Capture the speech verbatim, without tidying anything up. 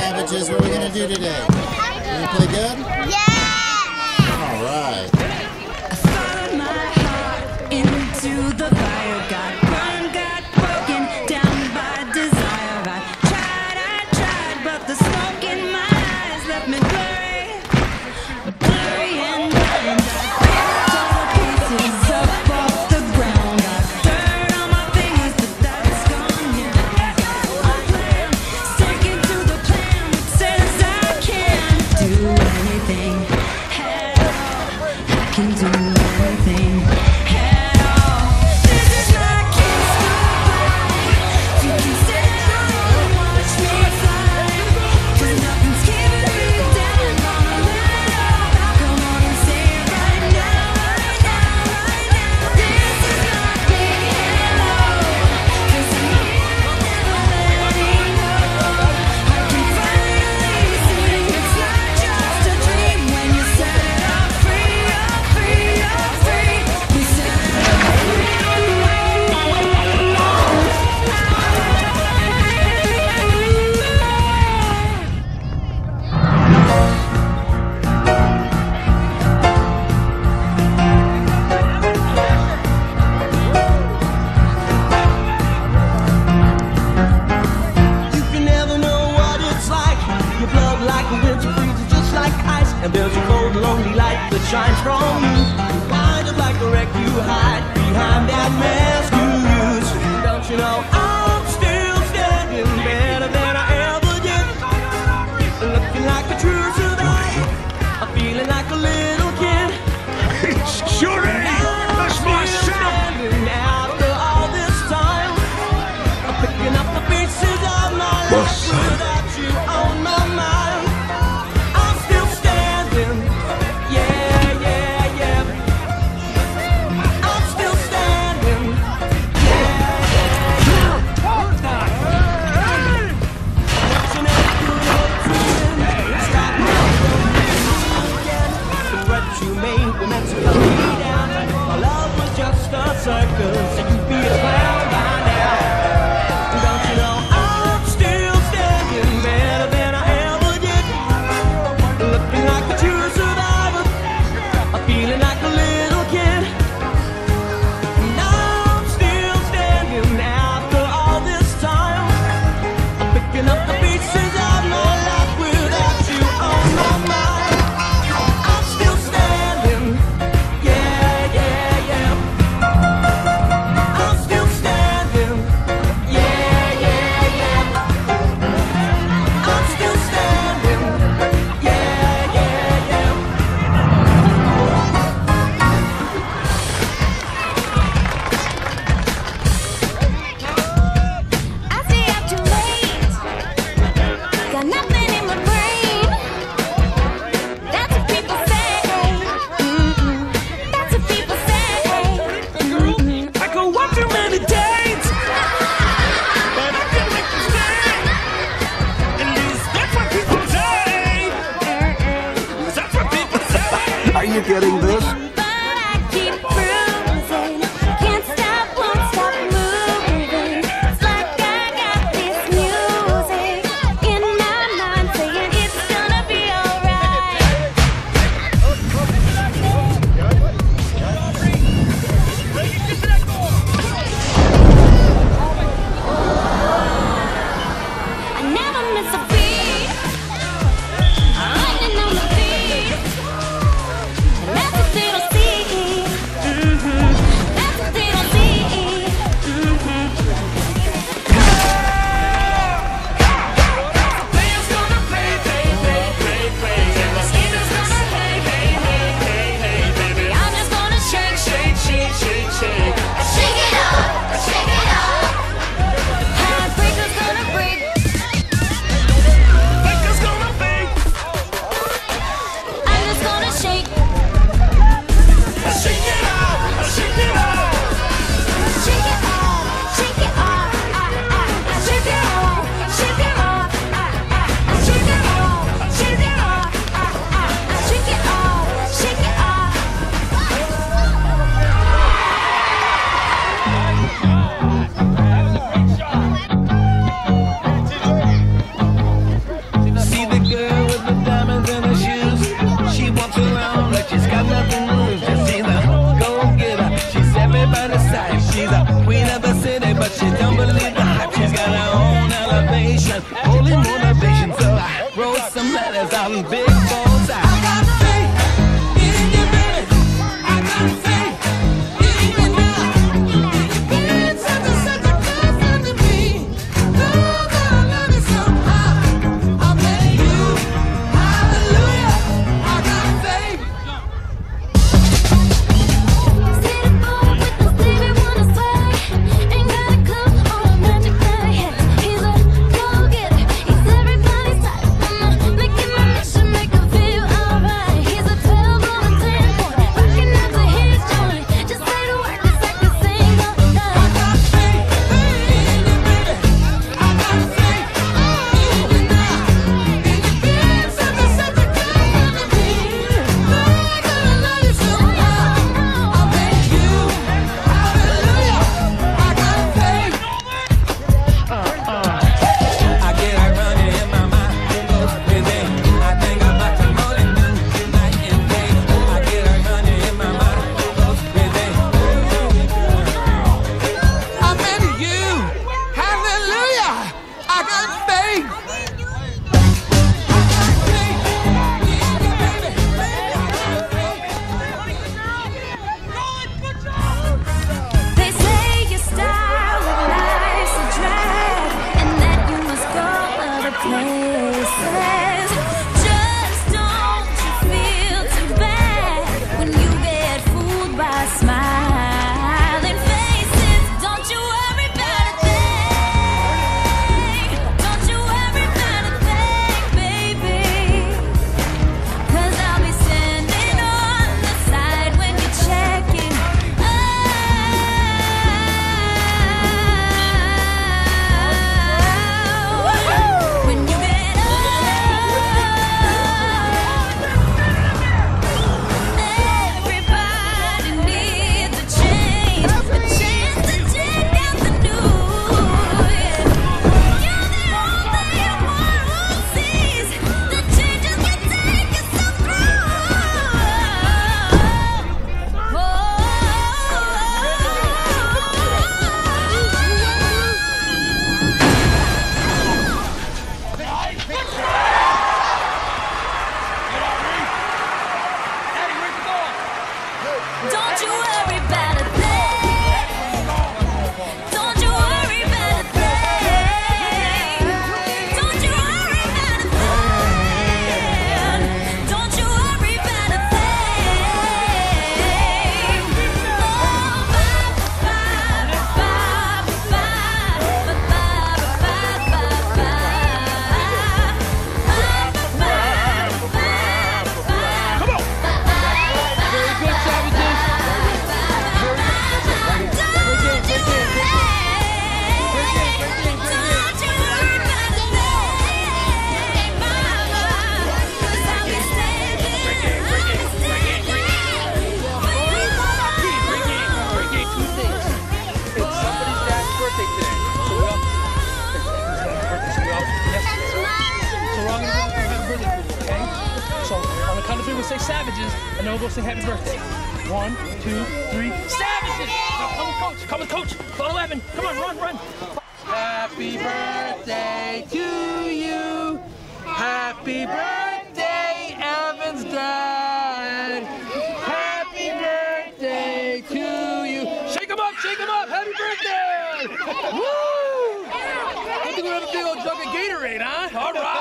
Savages, what are we going to do today? You going to play good? Yeah! All right. I followed my heart into the fire, got burned, got broken down by desire. I tried, I tried, but the smoke in my eyes left me blurry, blurry and blind. I picked all the pieces up off the ground. Got dirt on my fingers, but that's gone now. A plan, sticking to the plan that says I can't do anything at all. I can do anything at all. This is my kiss goodbye. You can stand and watch me fly, 'cause nothing's keeping me down. Gonna let it all out. Come on and say it right now, right now, right now. This is not big hello, 'cause I'm here, never letting go. I can finally see it's not just a dream when you set it all free. You're free, you're free. We set it all free. You can never know what it's like. Your blood like a winter freezes just like ice. And there's a cold, lonely light that shines from you. You wind up like a wreck, you hide behind that mask you use. Don't you know I'm still standing better than I ever did? Looking like a true survivor. I'm feeling like a little kid. Sure ain't. That's my sound. Standing after all this time. I'm picking up the pieces of my life without you on my mind. I'm still standing. Yeah, yeah, yeah. I'm still standing. Yeah, yeah, yeah. Watching every good hope to win. Stop now, don't lose again. The threats you made were meant to cut me down. My love was just a circus, so you'd be a clown by now. Don't you know I'm still standing better than I ever did? Looking like a true survivor. I'm feeling like a little kid. And I'm still standing after all this time. I'm picking up the pieces of my life without you on my mind. I'm still standing. Yeah, yeah, yeah. I'm still standing. Yeah, yeah, yeah. I'm still standing. Yeah, yeah, yeah. I stay up too late. Got nothing in my brain. That's what people say. Mm-mm. That's what people say. Mm-mm. I go on too many dates, but I can make you stay. At least that's what people say. That's what people say. Are you getting this? But I keep cruising. Can't stop, won't stop moving. It's like I got this music in my mind saying it's gonna be alright. I never miss a beat. Lightning on the beat. And that's a little nation, holy motivation. So I wrote some letters on big bold. I got faith in you, baby. I got faith in you now. You're such a, such a good friend to me. Oh, God, I love you somehow. I made you. Hallelujah. I got faith. See the boy with the sleepy wanna sway. Ain't got a clue on magic that he has. He's a go-getter. He's everybody's type. I'ma make him a mission, make him feel alright. He's a twelve on a ten point, rocking out to his joint. Just say the word 'cause I can sing all night. I got faith in you, baby. I got faith in you now. And you did such a, such a good friend to me. Oh, God, I love you somehow. I made you. Hallelujah. I got faith. I get a running in my mind. It goes crazy. I think about you more than you, night and day. I get a running in my mind. It goes crazy. I'm into you. Hallelujah. I got faith. They say your style of life's a drag, and that you must go other places. Just don't you feel too bad when you get fooled by smiling faces. Don't you worry about a thing. Don't you worry about a thing, baby. 'Cause I'll be standing on the side when you're checking out. When you get up, everybody needs a change, a chance to check out the new. You're the only one who sees the changes you take us so Don't you worry about a thing. Don't you worry about a thing. Don't you worry about a thing. Don't you worry about a thing. Oh, bye, bye, bye, bye, Come on. Very good, savages. So on the count of three, we'll say savages, and then we'll go say happy birthday. One, two, three, savages! Now come with coach, come with coach. Follow Evan. Come on, run, run. Happy birthday to you. Happy birthday, Evan's dad. Happy birthday to you. Shake him up, shake him up. Happy birthday! Woo! I think we're having a big old jug of Gatorade, huh? All right.